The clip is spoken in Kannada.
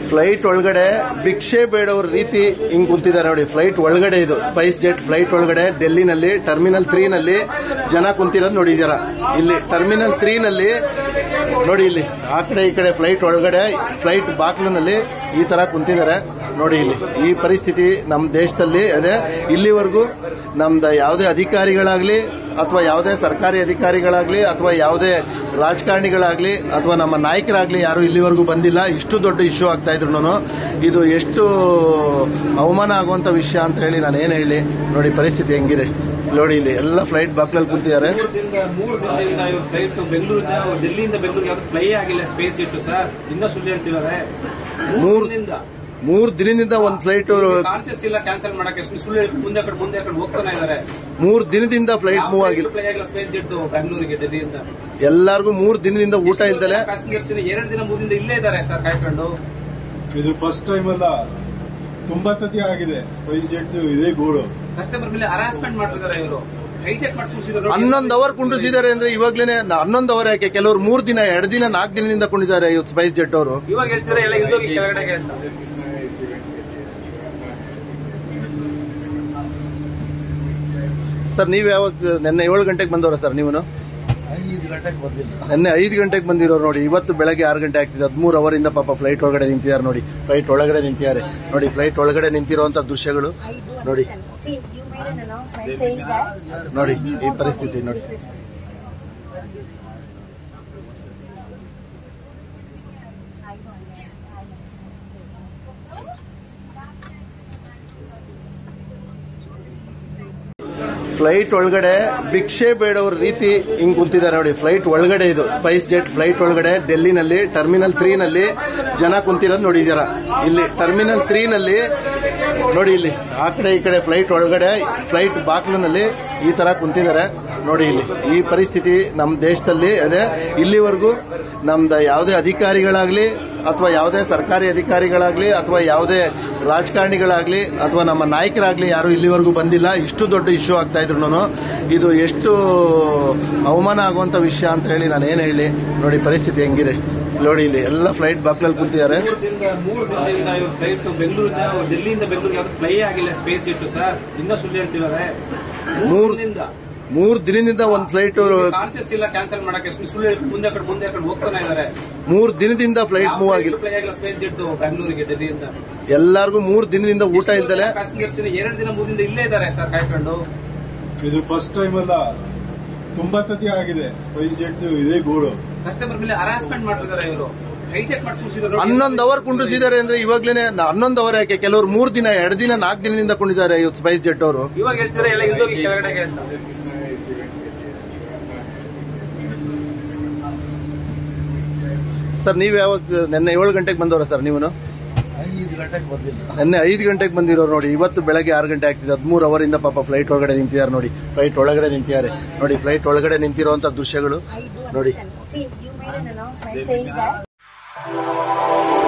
ಫ್ಲೈಟ್ ಒಳಗಡೆ ಭಿಕ್ಷೆ ಬೇಡವ್ರ ರೀತಿ ಹಿಂಗ್ ಕುಂತಿದ್ದಾರೆ ನೋಡಿ. ಫ್ಲೈಟ್ ಒಳಗಡೆ ಇದು ಸ್ಪೈಸ್ ಜೆಟ್ ಫ್ಲೈಟ್ ಒಳಗಡೆ ಡೆಲ್ಲಿನಲ್ಲಿ ಟರ್ಮಿನಲ್ 3 ನಲ್ಲಿ ಜನ ಕುಂತಿರೋದು ನೋಡಿದ್ದೀರಾ. ಇಲ್ಲಿ ಟರ್ಮಿನಲ್ 3 ನಲ್ಲಿ ನೋಡಿ, ಇಲ್ಲಿ ಆ ಕಡೆ ಈ ಕಡೆ ಫ್ಲೈಟ್ ಒಳಗಡೆ ಫ್ಲೈಟ್ ಬಾಕ್ಲಿನಲ್ಲಿ ಈ ತರ ಕುಂತಿದ್ದಾರೆ ನೋಡಿ. ಇಲ್ಲಿ ಈ ಪರಿಸ್ಥಿತಿ ನಮ್ಮ ದೇಶದಲ್ಲಿ ಇದೆ. ಇಲ್ಲಿವರೆಗೂ ನಮ್ದು ಯಾವುದೇ ಅಧಿಕಾರಿಗಳಾಗ್ಲಿ ಅಥವಾ ಯಾವುದೇ ಸರ್ಕಾರಿ ಅಧಿಕಾರಿಗಳಾಗ್ಲಿ ಅಥವಾ ಯಾವುದೇ ರಾಜಕಾರಣಿಗಳಾಗ್ಲಿ ಅಥವಾ ನಮ್ಮ ನಾಯಕರಾಗ್ಲಿ ಯಾರು ಇಲ್ಲಿವರೆಗೂ ಬಂದಿಲ್ಲ. ಇಷ್ಟು ದೊಡ್ಡ ಇಶ್ಯೂ ಆಗ್ತಾ ಇದ್ರು ಇದು ಎಷ್ಟು ಅವಮಾನ ಆಗುವಂತ ವಿಷಯ ಅಂತ ಹೇಳಿ ನಾನು ಏನ್ ಹೇಳಿ. ನೋಡಿ ಪರಿಸ್ಥಿತಿ ಹೆಂಗಿದೆ ನೋಡಿ. ಇಲ್ಲಿ ಎಲ್ಲ ಫ್ಲೈಟ್ ಬಾಕ್ಲಲ್ಲಿ ಕುಂತಿದ್ದಾರೆ. 3 ದಿನದಿಂದ ಫ್ಲೈಟ್ ಡೆಲ್ಲಿಯಿಂದ ಬೆಂಗಳೂರಿಗೆ ಫ್ಲೈ ಆಗಿಲ್ಲ ಸ್ಪೇಸ್ ಜೆಟ್ ಸರ್. ಇನ್ನ ಸುಳ್ಳು ಹೇಳ್ತಿದ್ದಾರೆ. 3 ದಿನದಿಂದ ಒಂದು ಫ್ಲೈಟ್ ಕಾನ್ಶಿಯಸ್ ಇಲ್ಲ, ಕ್ಯಾನ್ಸಲ್ ಮಾಡಕ್ಕೆ ಸುಳ್ಳು ಮುಂದೆ ಹೋಗ್ತಾನೆ ಇದ್ದಾರೆ. 3 ದಿನದಿಂದ ಫ್ಲೈಟ್ ಮೂವ್ ಆಗಿಲ್ಲ ಸ್ಪೇಸ್ ಜೆಟ್ ಬೆಂಗಳೂರಿಗೆ ಡೆಲ್ಲಿಯಿಂದ. ಎಲ್ಲರಿಗೂ 3 ದಿನದಿಂದ ಊಟ ಇಲ್ದಲೆ ಪ್ಯಾಸೆಂಜರ್ಸ್ 2 ದಿನ 3 ದಿನ ಇಲ್ಲೇ ಇದ್ದಾರೆ ಸರ್ ಕಾಯ್ಕೊಂಡು. ಇದು ಫಸ್ಟ್ ಟೈಮ್ ಅಲ್ಲ, ತುಂಬಾ ಸತಿ ಆಗಿದೆ. ಸ್ಪೈಸ್ ಜೆಟ್ ಇದೇ ಗೋಳು. ಕಸ್ಟಮರ್ ಮೇಲೆ ಹರಾಸ್ಮೆಂಟ್ ಮಾಡ್ತಿದ್ದಾರೆ ಇವರು. ಹೈಜೆಕ್ ಮಾಡಿ ಕುಂಡಿಸಿದ್ದಾರೆ. 11 ಅವರ್ ಕುಂಡಿಸಿದ್ದಾರೆ ಅಂದ್ರೆ ಇವಾಗ್ಲೇನೆ 11 ಅವರ್ ಯಾಕೆ? ಕೆಲವರು 3 ದಿನ 2 ದಿನ 4 ದಿನದಿಂದ ಕುಂಡಿದ್ದಾರೆ ಸ್ಪೈಸ್ ಜೆಟ್ ಅವರು. ಇವಾಗ ಹೇಳ್ತಾರೆ ಎಲ್ಲ ಇಲ್ಲೋಗಿ ಕೆಳಗಡೆಗೆ ಅಂತ. ಸರ್ ನೀವು ಯಾವಾಗ ನಿನ್ನೆ 7 ಗಂಟೆಗೆ ಬಂದವರ ಸರ್? ನೀವು 5 ಗಂಟೆಗೆ ಬಂದಿಲ್ಲ. ನಿನ್ನೆ 5 ಗಂಟೆಗೆ ಬಂದಿರೋರು ನೋಡಿ. ಇವತ್ತು ಬೆಳಗ್ಗೆ 6 ಗಂಟೆ ಆಗ್ತಿದೆ. 13 ಅವರಿಂದ ಪಾಪ ಫ್ಲೈಟ್ ಒಳಗಡೆ ನಿಂತಿದ್ದಾರೆ ನೋಡಿ. ಫ್ಲೈಟ್ ಒಳಗಡೆ ನಿಂತಿದ್ದಾರೆ ನೋಡಿ. ಫ್ಲೈಟ್ ಒಳಗಡೆ ನಿಂತಿರುವಂತ ದೃಶ್ಯಗಳು ನೋಡಿ. ನೋಡಿ ಈ ಪರಿಸ್ಥಿತಿ ನೋಡಿ. ಫ್ಲೈಟ್ ಒಳಗಡೆ ಭಿಕ್ಷೆ ಬೇಡವ್ರ ರೀತಿ ಹಿಂಗ್ ಕುಂತಿದ್ದಾರೆ ನೋಡಿ. ಫ್ಲೈಟ್ ಒಳಗಡೆ ಇದು ಸ್ಪೈಸ್ ಜೆಟ್ ಫ್ಲೈಟ್ ಒಳಗಡೆ ಡೆಲ್ಲಿನಲ್ಲಿ ಟರ್ಮಿನಲ್ 3 ನಲ್ಲಿ ಜನ ಕುಂತಿರೋದು ನೋಡಿದ್ದೀರಾ. ಇಲ್ಲಿ ಟರ್ಮಿನಲ್ 3 ನಲ್ಲಿ ನೋಡಿ, ಇಲ್ಲಿ ಆ ಕಡೆ ಈ ಕಡೆ ಫ್ಲೈಟ್ ಒಳಗಡೆ ಫ್ಲೈಟ್ ಬಾಕ್ಲಿನಲ್ಲಿ ಈ ತರ ಕುಂತಿದ್ದಾರೆ ನೋಡಿ. ಇಲ್ಲಿ ಈ ಪರಿಸ್ಥಿತಿ ನಮ್ಮ ದೇಶದಲ್ಲಿ ಇದೆ. ಇಲ್ಲಿವರೆಗೂ ನಮ್ದು ಯಾವುದೇ ಅಧಿಕಾರಿಗಳಾಗ್ಲಿ ಅಥವಾ ಯಾವುದೇ ಸರ್ಕಾರಿ ಅಧಿಕಾರಿಗಳಾಗ್ಲಿ ಅಥವಾ ಯಾವುದೇ ರಾಜಕಾರಣಿಗಳಾಗ್ಲಿ ಅಥವಾ ನಮ್ಮ ನಾಯಕರಾಗ್ಲಿ ಯಾರು ಇಲ್ಲಿವರೆಗೂ ಬಂದಿಲ್ಲ. ಇಷ್ಟು ದೊಡ್ಡ ಇಶ್ಯೂ ಆಗ್ತಾ ಇದ್ರು ಇದು ಎಷ್ಟು ಅವಮಾನ ಆಗುವಂತ ವಿಷಯ ಅಂತ ಹೇಳಿ ನಾನು ಏನ್ ಹೇಳಿ. ನೋಡಿ ಪರಿಸ್ಥಿತಿ ಹೆಂಗಿದೆ ನೋಡಿ. ಇಲ್ಲಿ ಎಲ್ಲ ಫ್ಲೈಟ್ ಬಾಕ್ಲಲ್ಲಿ ಕುಂತಿದ್ದಾರೆ. 3 ದಿನದಿಂದ ಫ್ಲೈಟ್ ಡೆಲ್ಲಿಯಿಂದ ಬೆಂಗಳೂರಿಗೆ ಫ್ಲೈ ಆಗಿಲ್ಲ ಸ್ಪೇಸ್ ಜೆಟ್ ಸರ್. ಇನ್ನ ಸುಳ್ಳು ಹೇಳ್ತಿದ್ದಾರೆ. 3 ದಿನದಿಂದ ಒಂದು ಫ್ಲೈಟ್ ಕಾನ್ಶಿಯಸ್ ಇಲ್ಲ, ಕ್ಯಾನ್ಸಲ್ ಮಾಡಕ್ಕೆ ಸುಳ್ಳು ಮುಂದೆ ಹೋಗ್ತಾನೆ ಇದ್ದಾರೆ. 3 ದಿನದಿಂದ ಫ್ಲೈಟ್ ಮೂವ್ ಆಗಿಲ್ಲ ಸ್ಪೇಸ್ ಜೆಟ್ ಬೆಂಗಳೂರಿಗೆ ಡೆಲ್ಲಿಯಿಂದ. ಎಲ್ಲರಿಗೂ 3 ದಿನದಿಂದ ಊಟ ಇಲ್ದಲೆ ಪ್ಯಾಸೆಂಜರ್ಸ್ 2 ದಿನ 3 ದಿನ ಇಲ್ಲೇ ಇದ್ದಾರೆ ಸರ್ ಕಾಯ್ಕೊಂಡು. ಇದು ಫಸ್ಟ್ ಟೈಮ್ ಅಲ್ಲ, ತುಂಬಾ ಸತಿ ಆಗಿದೆ. ಸ್ಪೈಸ್ ಜೆಟ್ ಇದೇ ಗೋಳು. ಕಸ್ಟಮರ್ ಮೇಲೆ ಹರಾಸ್ಮೆಂಟ್ ಮಾಡ್ತಿದ್ದಾರೆ ಇವರು. ಹೈಜೆಕ್ ಮಾಡಿ ಕುಂಡಿಸಿದ್ದಾರೆ. 11 ಅವರ್ ಕುಂಡಿಸಿದ್ದಾರೆ ಅಂದ್ರೆ ಇವಾಗ್ಲೇನೆ 11 ಅವರ್ ಯಾಕೆ? ಕೆಲವರು 3 ದಿನ 2 ದಿನ 4 ದಿನದಿಂದ ಕುಂಡಿದ್ದಾರೆ ಸ್ಪೈಸ್ ಜೆಟ್ ಅವರು. ಇವಾಗ ಹೇಳ್ತಾರೆ ಎಲ್ಲ ಇಲ್ಲೋಗಿ ಕೆಳಗಡೆಗೆ ಅಂತ. ಸರ್ ನೀವು ಯಾವಾಗ ನಿನ್ನೆ 7 ಗಂಟೆಗೆ ಬಂದವರ ಸರ್? ನೀವು 5 ಗಂಟೆಗೆ ಬಂದಿಲ್ಲ. ನಿನ್ನೆ 5 ಗಂಟೆಗೆ ಬಂದಿರೋರು ನೋಡಿ. ಇವತ್ತು ಬೆಳಗ್ಗೆ 6 ಗಂಟೆ ಆಗ್ತಿದೆ. 13 ಅವರಿಂದ ಪಾಪ ಫ್ಲೈಟ್ ಒಳಗಡೆ ನಿಂತಿದ್ದಾರೆ ನೋಡಿ. ಫ್ಲೈಟ್ ಒಳಗಡೆ ನಿಂತಿದ್ದಾರೆ ನೋಡಿ. ಫ್ಲೈಟ್ ಒಳಗಡೆ ನಿಂತಿರುವಂತ ದೃಶ್ಯಗಳು ನೋಡಿ.